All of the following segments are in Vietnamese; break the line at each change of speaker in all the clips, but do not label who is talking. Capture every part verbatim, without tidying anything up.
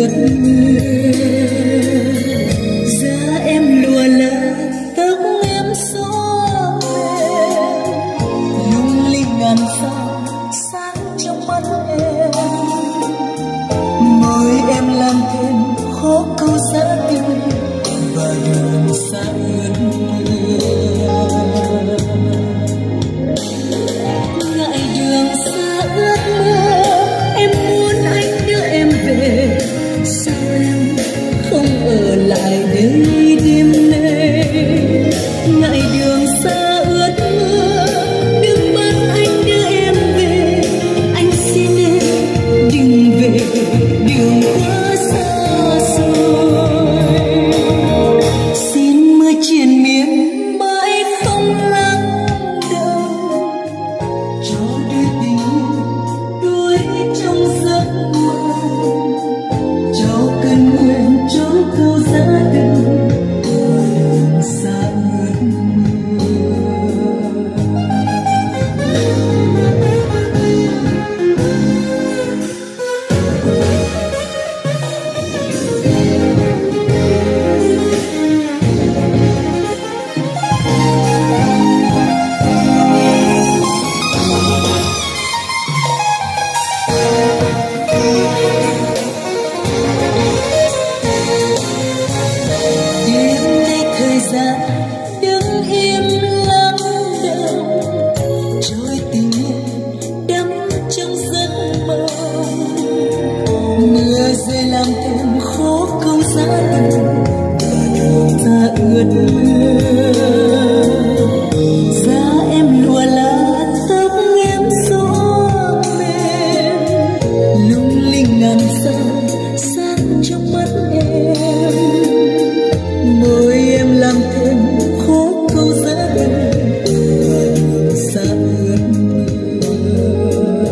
ướt mưa. Da em lùa là tóc em xóa mềm, lung linh ngàn sao sáng trong mắt em. Môi em làm thêm khó câu giá tươi và đường xa ướt mưa. Ngại đường xa ướt mưa, em muốn anh đưa em về. Sao em không ở lại đây đêm nay? Ngại đường xa ướt mưa, đừng bắt anh đưa em về. Anh xin em đừng về, đường quá xa xôi. Xin mưa triền miên mãi không lắng đâu, cho đôi tình đuối trong giấc mơ, cho cơn nguyện trốn câu giá từ đường xa ướt mưa. Đêm nay thời gian đứng im lắng động, trôi tình yêu đắm trong giấc mơ. Mưa rơi làm thêm khó câu giá từ và đường ta ướt mưa. Da em lùa lá tóc em xóa mềm, lung linh ngàn sao sáng trong mắt em. Môi em làm thêm khó câu giá từ và đường xa ướt mưa.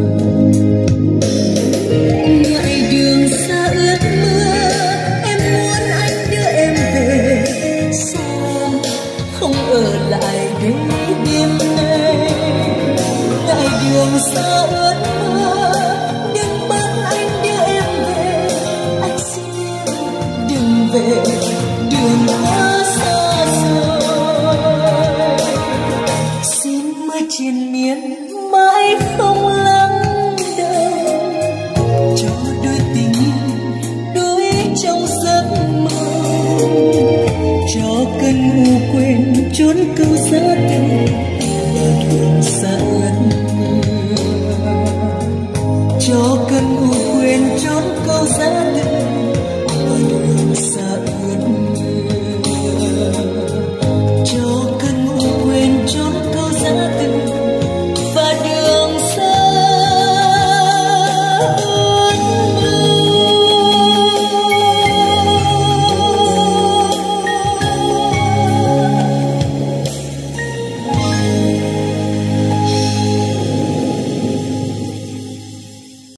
Ngại đường xa ướt mưa, em muốn anh đưa em về. Sao em không ở lại đây đêm nay? Ngại đường xa ướt mưa, đừng bắt anh đưa em về. Anh xin em đừng về, đường quá xa xôi. Xin mưa triền miên mãi không lắng đâu, cho đôi tình đuối trong giấc mơ, cho cơn u quên trốn câu giá từ và đường xa ướt mưa. Cho cơn u quên trốn câu giá từ và đường xa ướt mưa. Cho